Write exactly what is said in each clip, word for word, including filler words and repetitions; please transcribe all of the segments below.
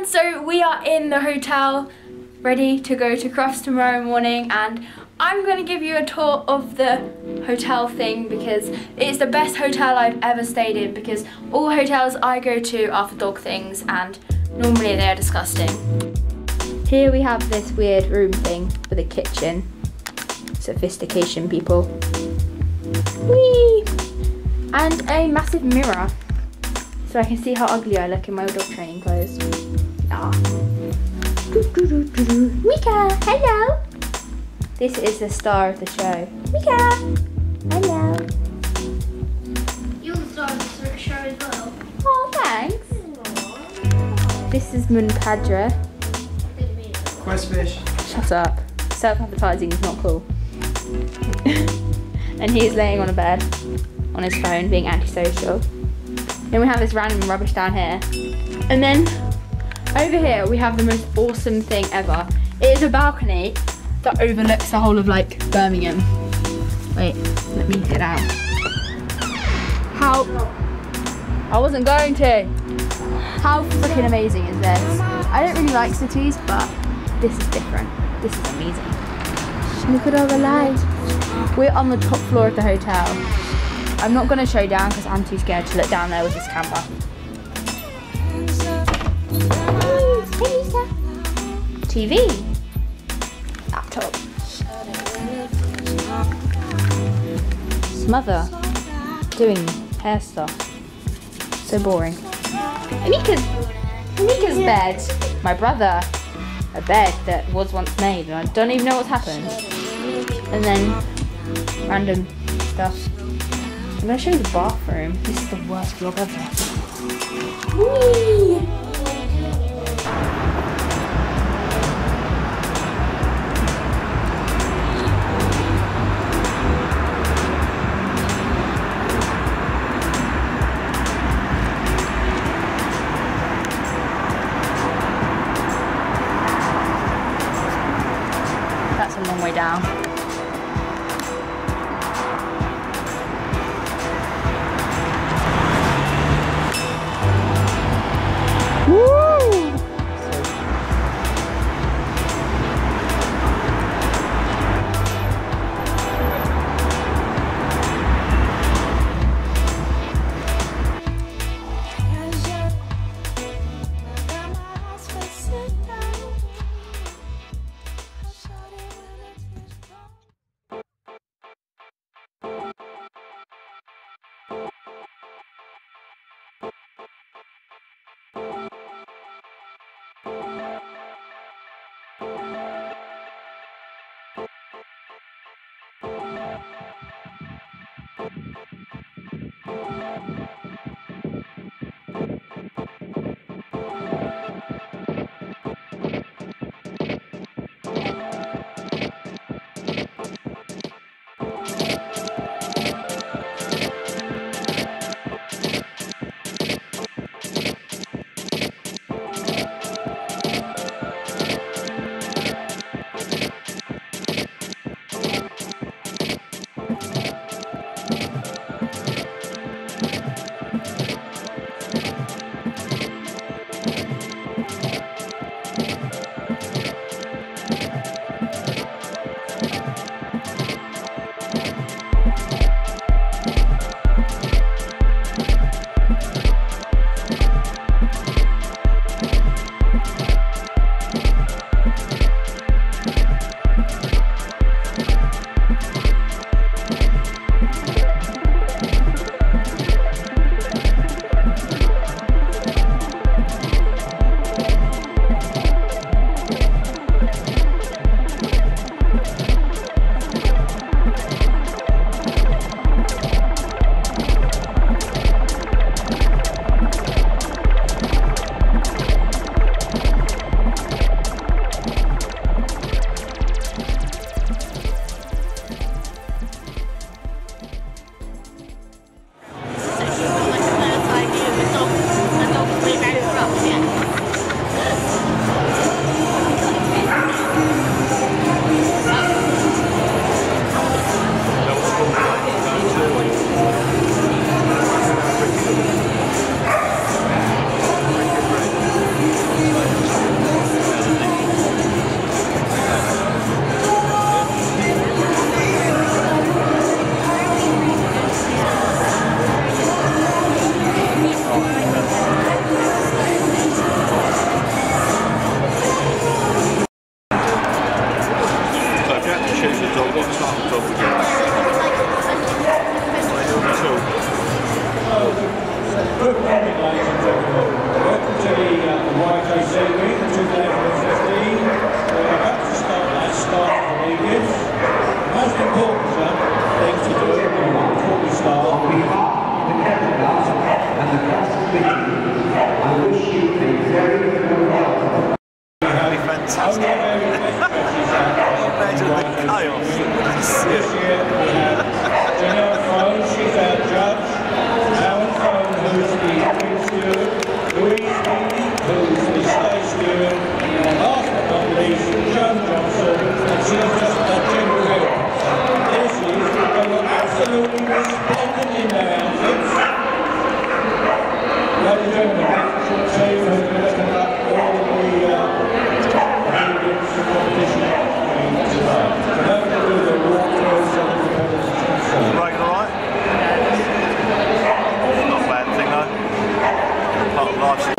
So we are in the hotel, ready to go to Crufts tomorrow morning, and I'm going to give you a tour of the hotel thing because it's the best hotel I've ever stayed in, because all hotels I go to are for dog things and normally they are disgusting. Here we have this weird room thing with a kitchen. Sophistication, people. Whee! And a massive mirror so I can see how ugly I look in my dog training clothes. Ah. Doo, doo, doo, doo, doo. Mika, hello! This is the star of the show. Mika! Hello! You're the star of the show as well. Oh, thanks. Aww. This is Munpadra. Questfish. Shut up. Self-advertising is not cool. And he is laying on a bed, on his phone, being antisocial. Then we have this random rubbish down here. And then, over here, we have the most awesome thing ever. It is a balcony that overlooks the whole of like Birmingham. Wait, let me get out. How? I wasn't going to. How freaking amazing is this? I don't really like cities, but this is different. This is amazing. Look at all the lights. We're on the top floor of the hotel. I'm not going to show down because I'm too scared to look down there with this camera. T V. Laptop. Mother doing hair stuff. So boring. Mika's, Mika's bed. My brother. A bed that was once made and I don't even know what's happened. And then random stuff. I'm going to show you the bathroom. This is the worst vlog ever. Whee! That's a long way down. Woo! Fantastic. Imagine the chaos. This year we have Janelle Crone, she's our judge, Alan Crone, who's the head steward, Louise Beatty, who's the stage steward, and last but not least, Joan Johnson, and she's just a general help. There she is, they were absolutely resplendent in their outfits. Ladies and gentlemen, that's your team who's going to conduct all the uh, competition today. Regan alright? Not a bad thing though. Part of life.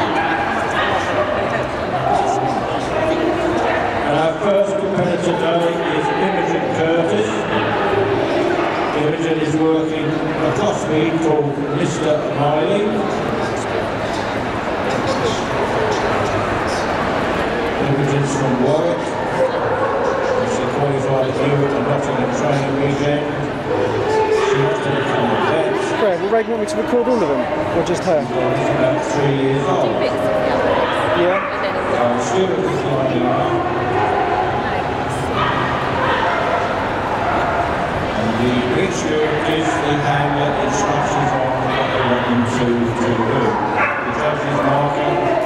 And our first competitor today is Imogen Curtis. Imogen is working across me called Mister Miley. Imogen's from Warwick. She qualified here at the Nottingham training weekend. She wants to become a vet. Fred, will Regan want me to record all of them, or just her? She's about three years old. Yeah. Uh, Stuart is lining up. And the big Stuart gives the handler instructions on what they want them to, to do. The judge is marking.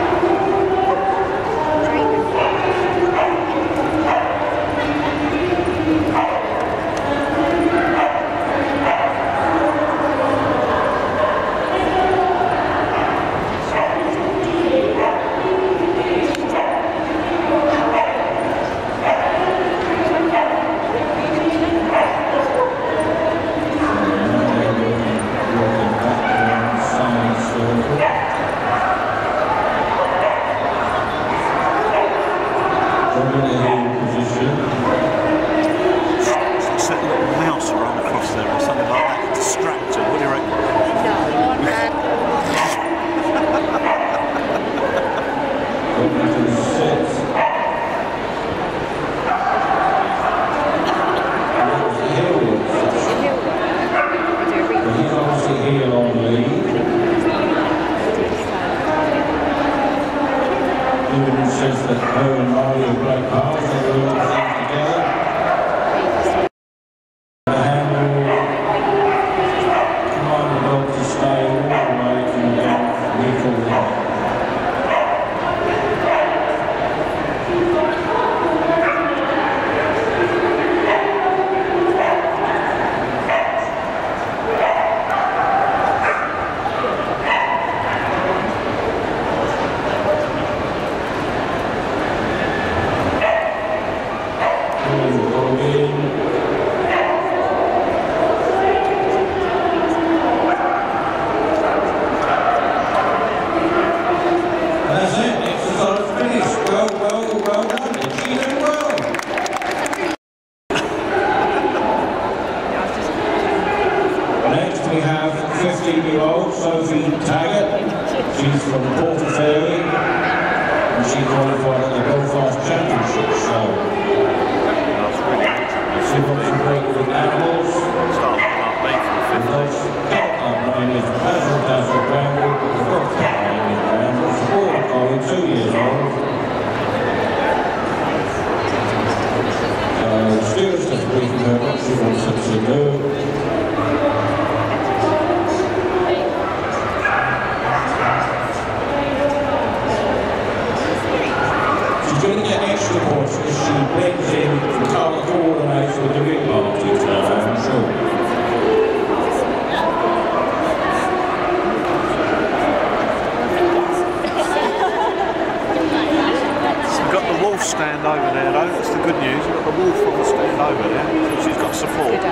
Says that her and Molly are great pals, they do a lot of things together. The handler will command the dog to stay all the way from down Newcastle Line. fifteen-year-old Sophie Taggart. She's from Portaferry and she qualified at the Belfast Championship. So she wants to work with animals. And those cat name is Basil Dazzle Bramble, but the dog cat name is Bramble. She's only two years old. Uh, the stewards have briefed her what she wants her to do. Extra points because she blends in and coordinates with the ring parties now, I'm sure. So we've got the wolf stand over there though, that's the good news. We've got the wolf on the stand over there, so she's got support.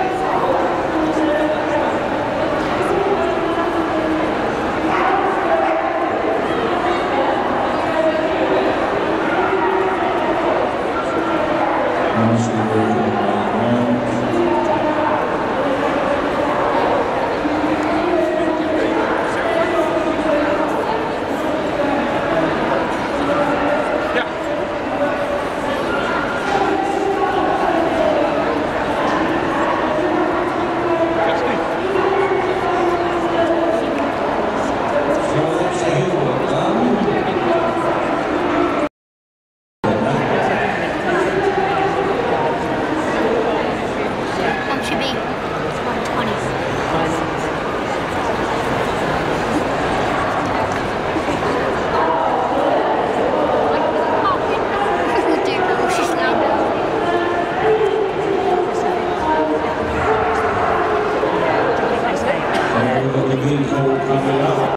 coming up.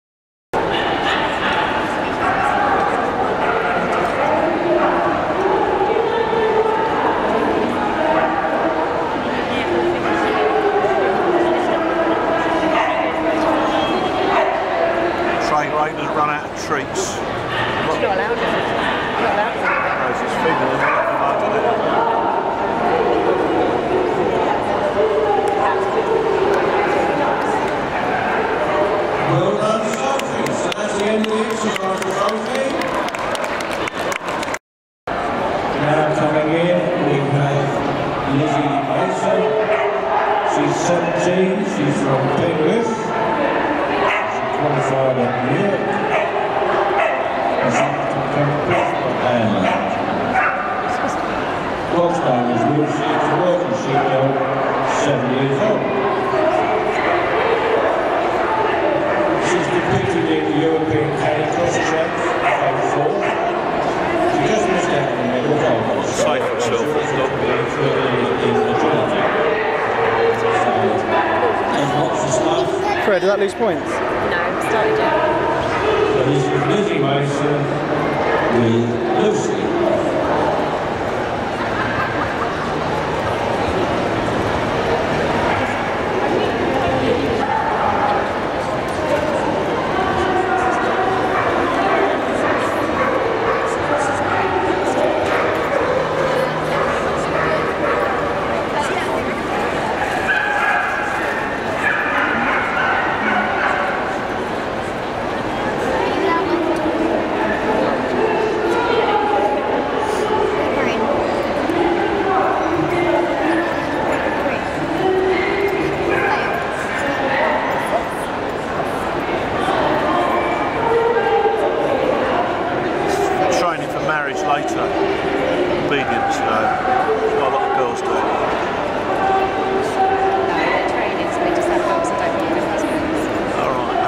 Train rate has run out of treats. She's not allowed to. Not allowed to. She's feeding them at the moment, isn't it? Well done, Sophie. So that's the end of the exercise for Sophie. Now coming in, we have Lizzie Mason. She's seventeen, she's from Penrith. She's qualified at York. And she's from Penrith. Dog's name is Lucy, she's a working sheepdog, seven years old. She's competed in the European Canning Cross Champs, phase four. She just missed out on the medal goal. Safe herself. In agility. So, there's lots of stuff. Fred, did that lose points? No, started yet. So this is Lizzie Mason with Lucy. Training for marriage later. Obedience, no. Not a lot of girls do. No, they're training, so they just have dogs that don't need their husbands. Alright,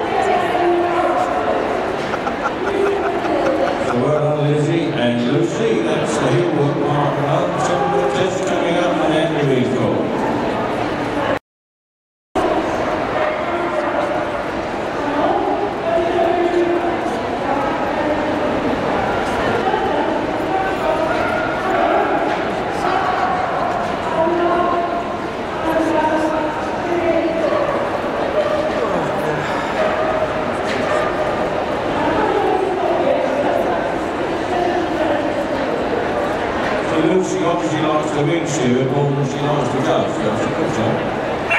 okay. So well done, Lizzie and Lucy. That's the hill work marking up. Some of the tests coming up and then the recall. Lucy obviously likes the wing steering more than she likes the dove. That's a good job.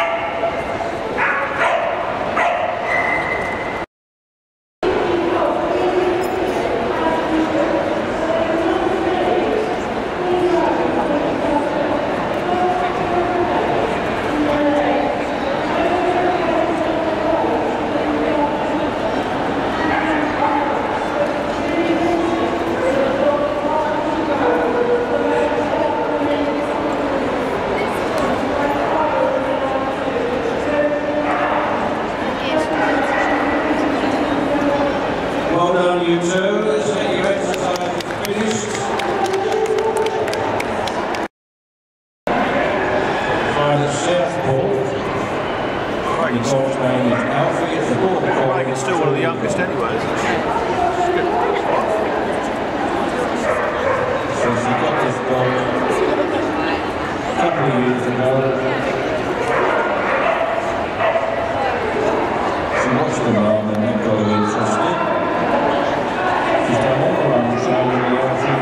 Well done, you two. Let's get your exercise finished. Find the Southport. The dog's name is Alfie. It's a border collie. Regan's still one of the youngest anyway, isn't she? So she got this dog a couple of years ago. She watched the mum and that got her interested. She's done all her own training and everything.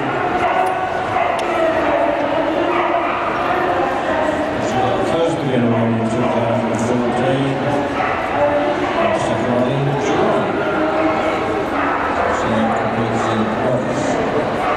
She got the first beginner one in two thousand fourteen. And the second one in July. She then competes in Crufts.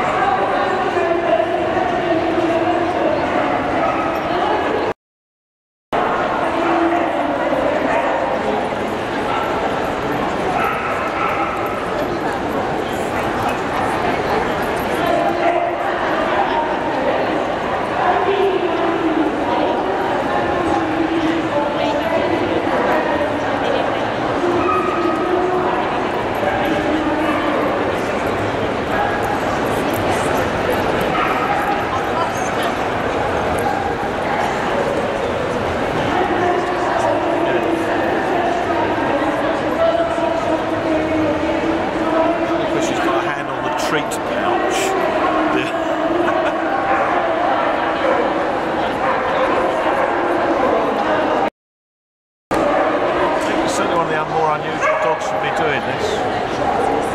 doing this.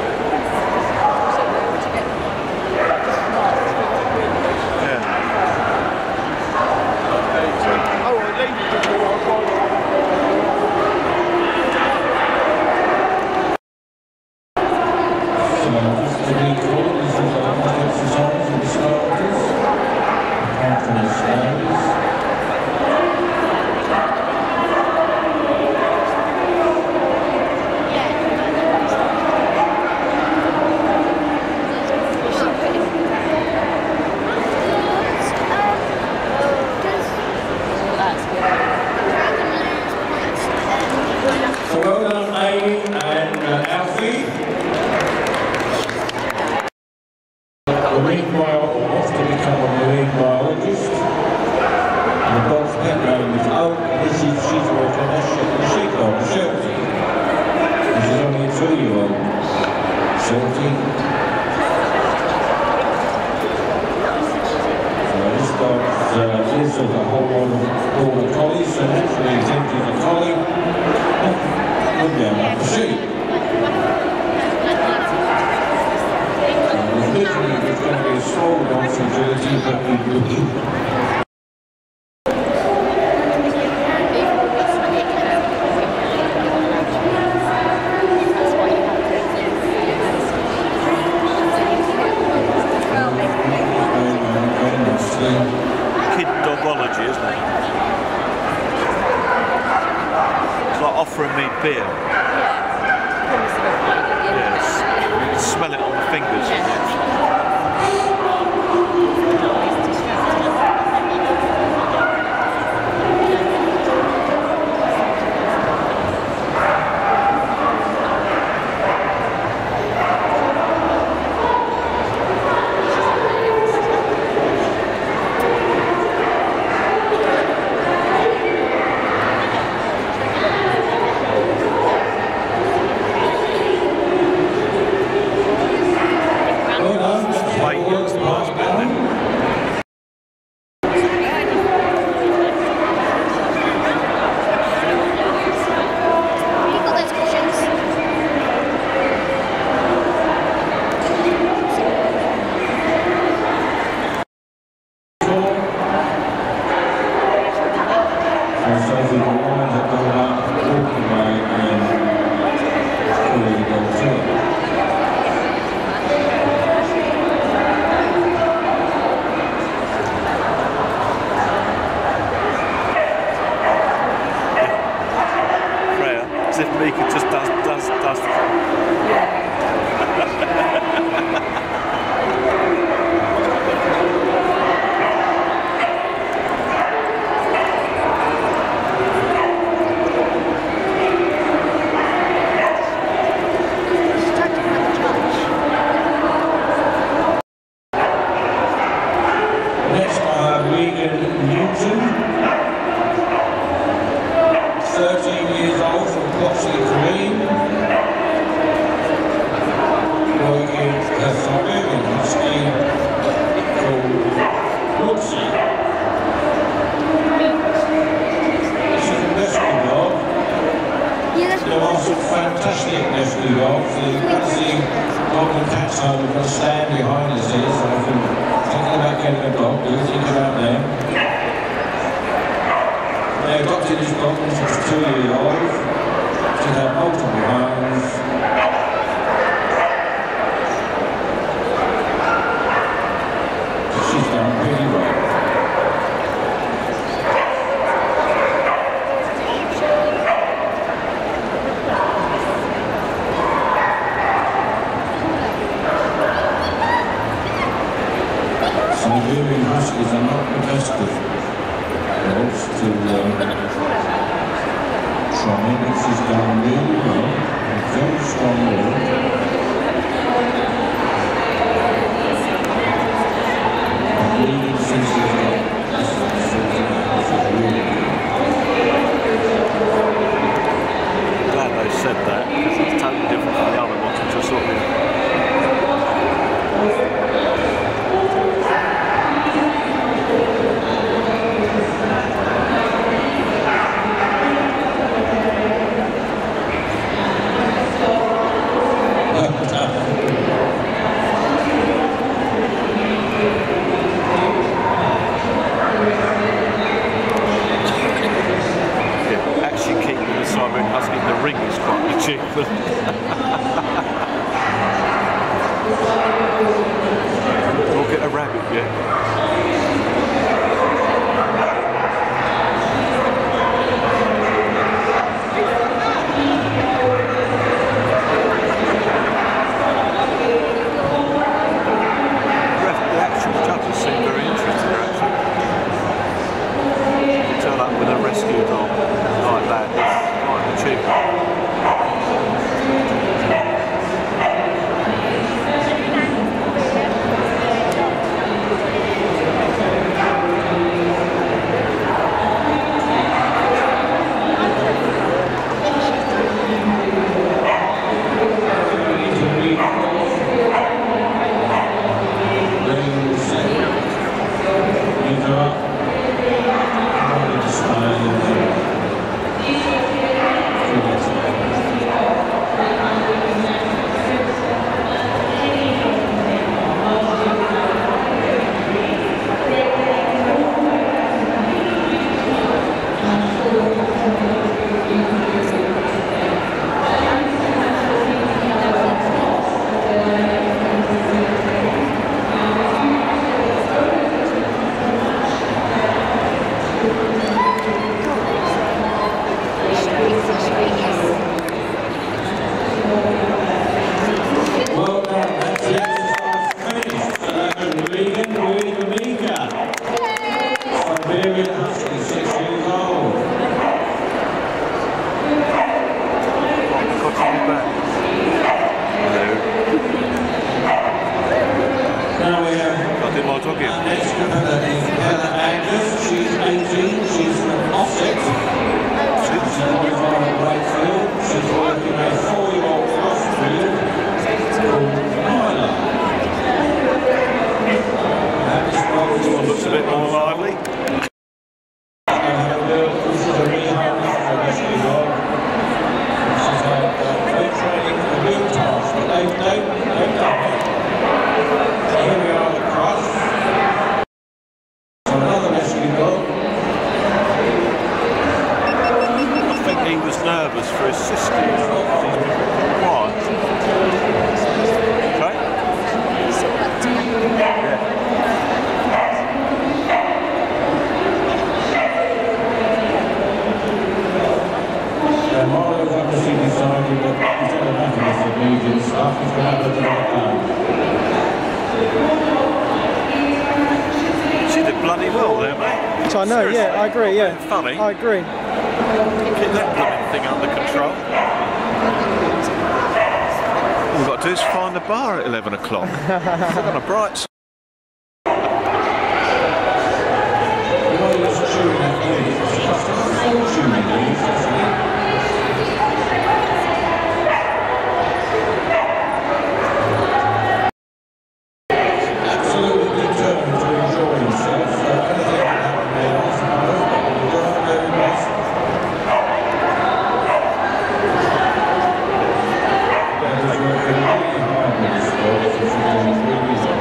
Kid dogology, isn't it? It's like offering me beer. Yes. You can smell it on the fingers. As if Mika just does, does, does. Next, I have Regan thirteen years old from Crufts, working her Siberian husky called Luxie. This is a rescue dog. There are some fantastic rescue dogs. That's the dog and cat's home. We've got to stand behind us here so I can think about getting a dog. Do think about them. They adopted this dog when she was two years old. She had multiple homes. She's done really well. Siberian Huskies are not the best of dogs to um, try, but she's done really well. A very strong dog. And really since she's got this is really good. Glad they said that, because it's totally different from the other ones, which are sort of Thank you. chicken. We'll get a rabbit, yeah. The actual judges seem very interested, actually. You turn up with a rescue dog like that, it's quite an achievement. Regan and Mika. Siberian Husky, six years old. Got to be back. Now we have I did my dog in. our next competitor is Heather Angus. She's eighteen. She's from Offset. She's qualified at Wakefield. She's working a four-year-old crossfield called Myla. This one looks a bit more lively. This is a rehome for a rescue dog. She's had uh, good training for the new task, but they've, they've, they've done it. Here we are at the Crufts. So another rescue dog. I think he was nervous for his sister. He's quiet. Okay? Yeah. And Marlo's obviously decided that he's had enough of this immediate stuff. He's going to have to let it go. She did bloody well there, mate. So I know, Seriously. yeah, I agree, yeah. Funny. I agree. Keep that blooming thing under control. All we've got to do is find the bar at eleven o'clock. We're on a bright side. You know, he was chewing that leaf. It's just a fortune in leaves, isn't it? Absolutely determined to enjoy himself. So anything can happen there, I suppose, but we'll do our very best. That is working really hard with this dog. It's doing really well.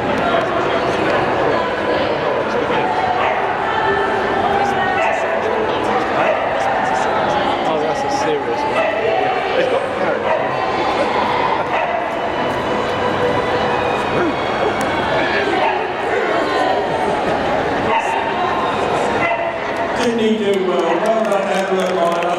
Oh, that's a serious one. He's got carrot. Didn't he do well? Well done, Edward Myler.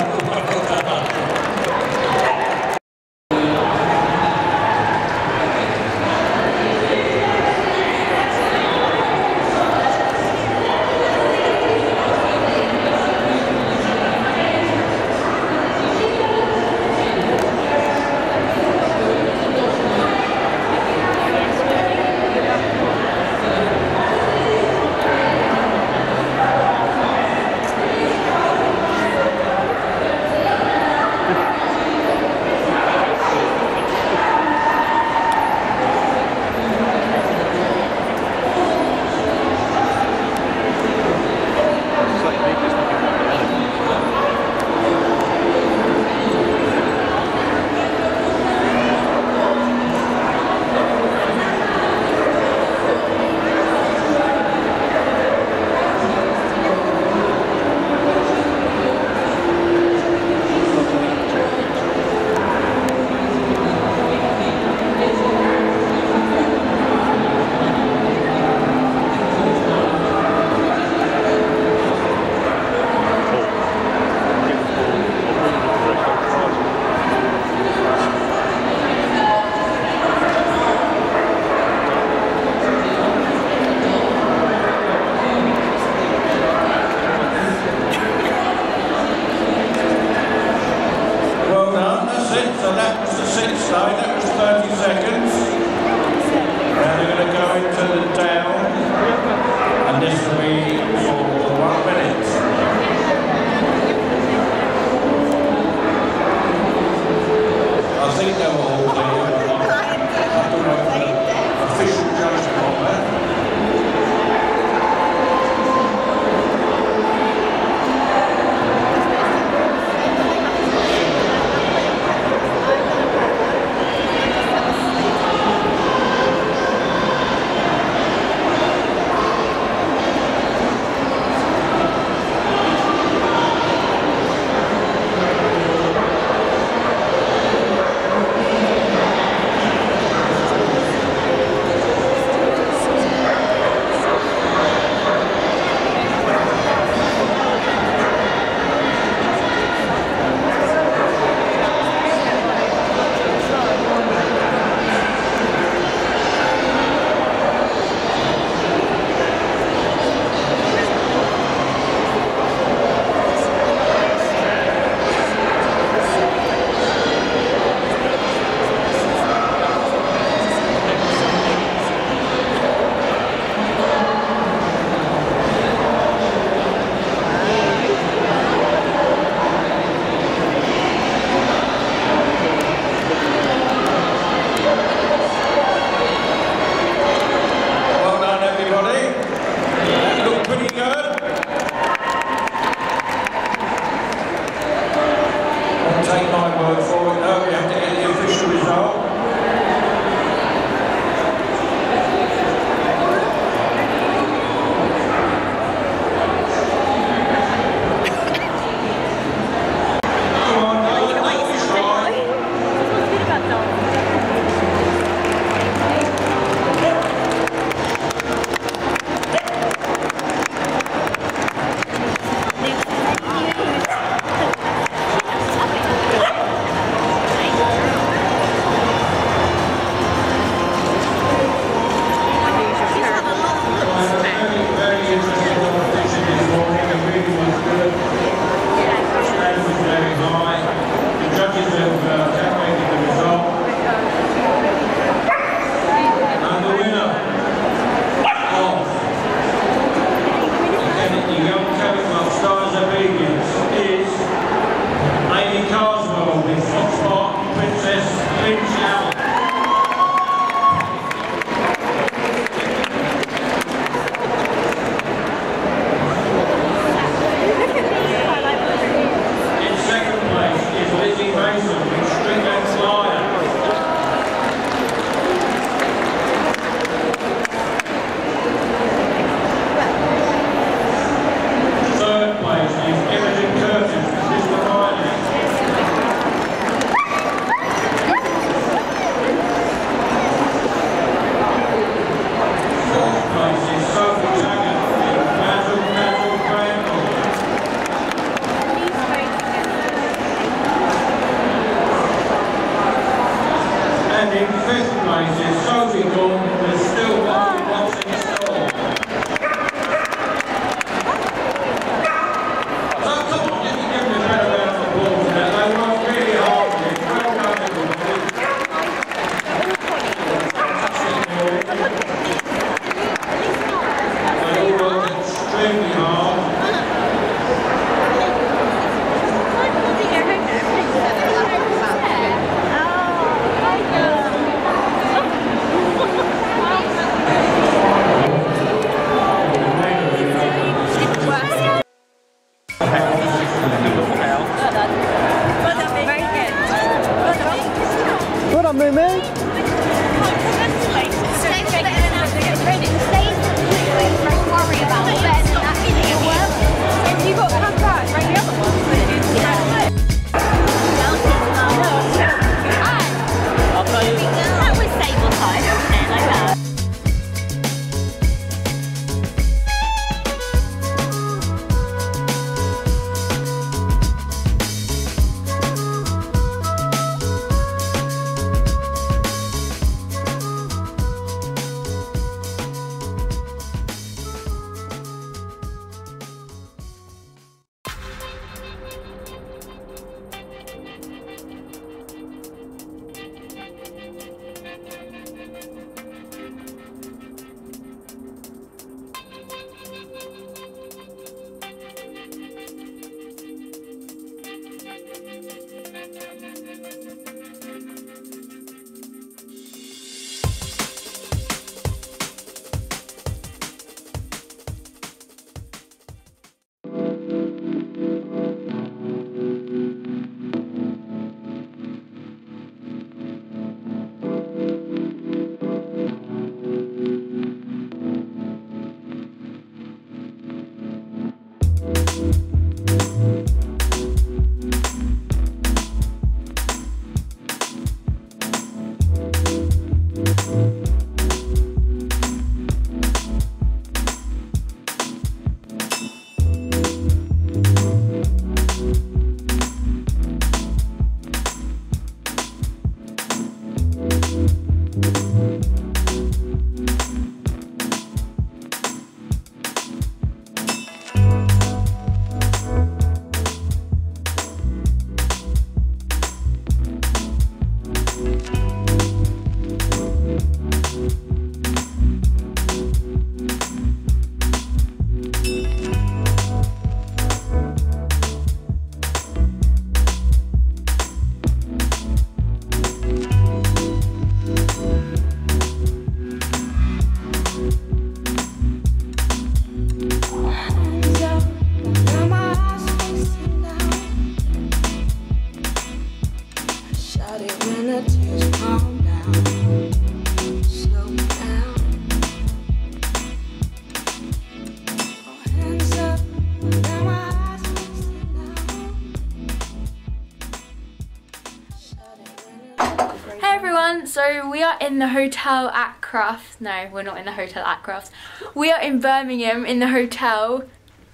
that was the sixth lane, that was thirty seconds. Now they're going to go into the down, and this will be for one minute. I think they were all there. I don't know the official judgment on that. So we are in the hotel at Crufts. No, we're not in the hotel at Crufts. We are in Birmingham in the hotel.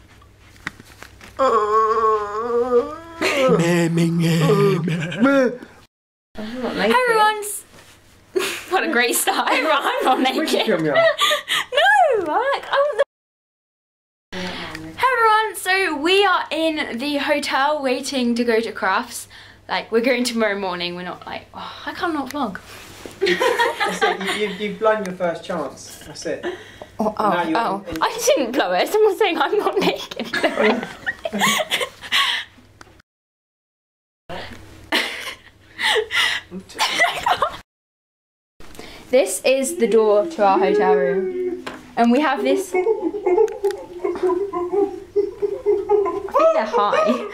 Hey everyone! What a great start. I'm not naked. No! I'm like, I'm the... Hey everyone! So we are in the hotel waiting to go to Crufts. Like, we're going tomorrow morning. We're not like, oh, I can't not vlog. That's it. You, you, you've blown your first chance. That's it. Oh, oh, oh. In, in... I didn't blow it. Someone's saying I'm not naked. This is the door to our hotel room. And we have this... I think they're high.